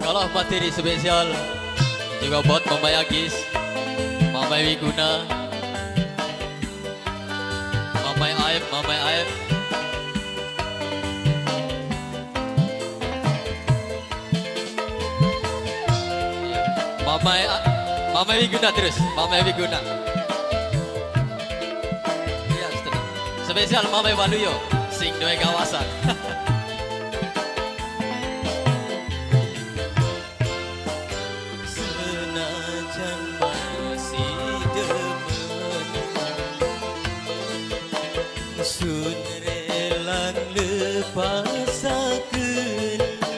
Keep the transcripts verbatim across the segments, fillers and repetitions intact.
Kalau materi spesial juga buat Mama Agis, Mama Wiguna, Mama Aib, Mama Aib. Mama Mama Wiguna terus, Mama Wiguna. Ya, spesial Mama Waluyo, sing dua kawasan. Senajan masih demen, sun relang lepasakeun.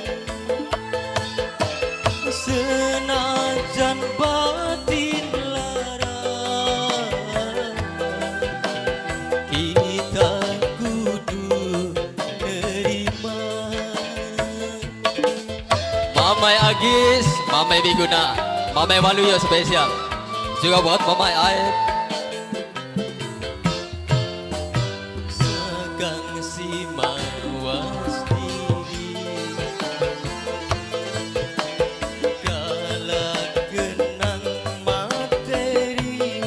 Senajan batin lara, kita kudu nerima. Mamai Agis, Mamai Wiguna, Mamai Waluyo spesial juga buat Mamai Aib. Segang si mawas diri, kala kenang materi,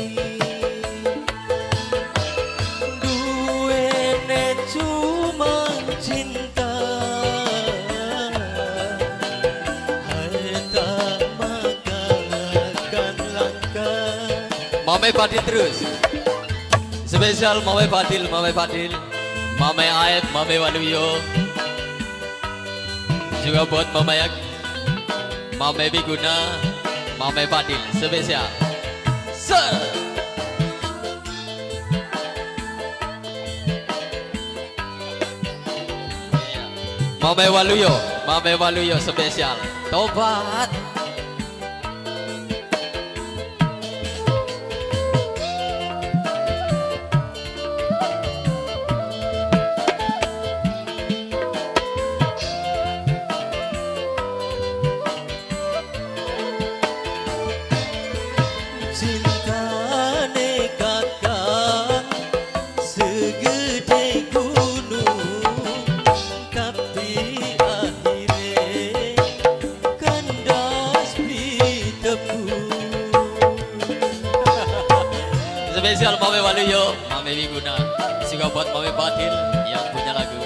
duwene cuma cinta, harta maka akan langka. Mamai Fadil terus spesial Mamai Fadil, Mamai Fadil, Mamai Aib, Mamai Waluyo juga buat Mamai Ag, Mamai Wiguna, Mamai Fadil spesial. Se Mamai Waluyo, Mamai Waluyo spesial. Tobat. Cintane kakak segede gunung, tapi akhirnya kandas di tepu. Spesial Mamai Waluyo, Mamai Wiguna, juga buat Mamai Fadil yang punya lagu.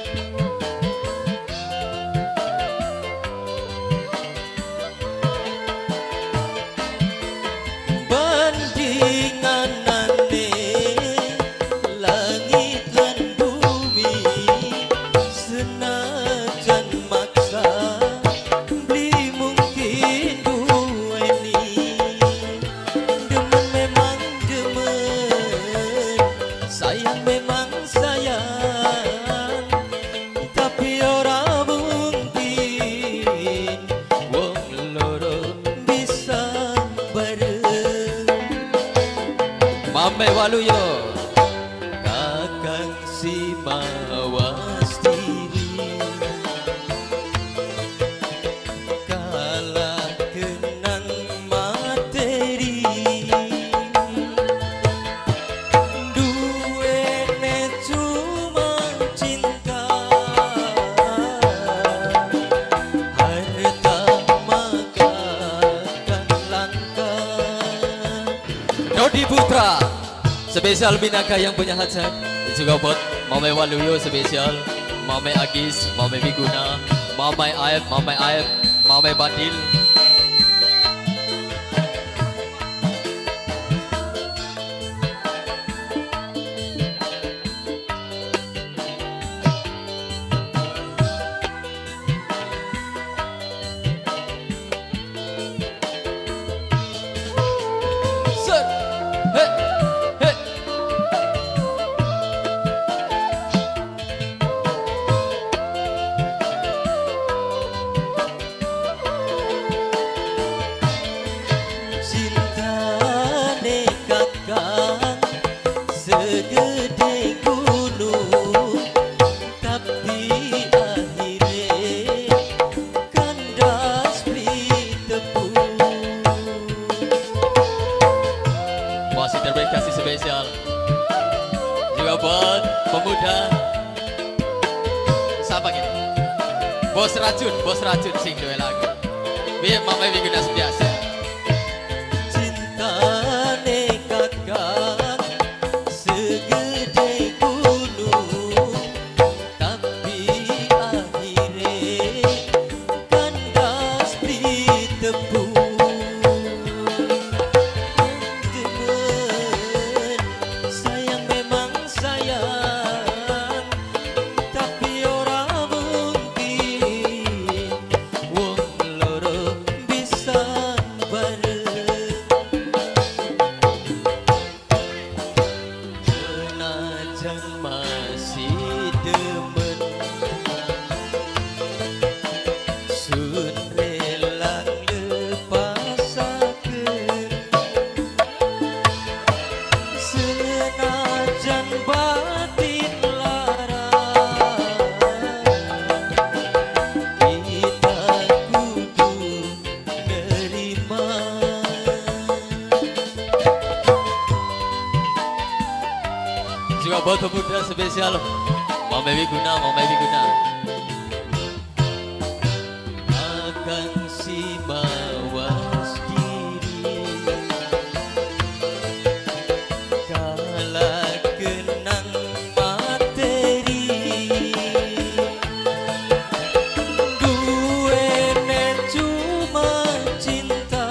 Bandinganane langit lan bumi, senajan maksa beli mungkin duweni. Demen memang demen, sayang memang sayang, tapi ora mungkin wong loro bisa bareng. Mamai Waluyo, kakang si mawas diri, kala kenang materi, duwene cuma cinta, harta maka akan langka. Dodi Putra spesial Binaka yang punya hajat, juga buat Mamai Waluyo spesial, Mamai Agis, Mamai Wiguna, Mamai Aib, Mamai Aib, Mamai Fadil. Set, hey, hey. Cintane kakak segede gunung, tapi akhirnya kandas beli tepu. Masih terbaik kasih spesial juga buat pemuda. Siapa gini? Bos Racun, Bos Racun sing dua lagu. Biar mama bikin biasa. Cinta kakak segede gunung, tapi akhirnya kandas ditepung. Temen sayang memang sayang, tapi ora mungkin wong loro bisa bareng. Senajan masih demen, sun rela lepasakeun. Senajan batin lara, kita kudu nerima. Juga buat pemuda spesial Mama Wiguna, Mama Wiguna. Akan si mawas diri kala kenang materi, duwene cuma cinta,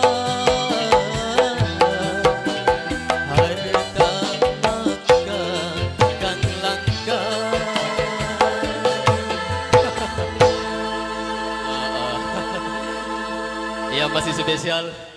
harta maka kan langka. Yang masih spesial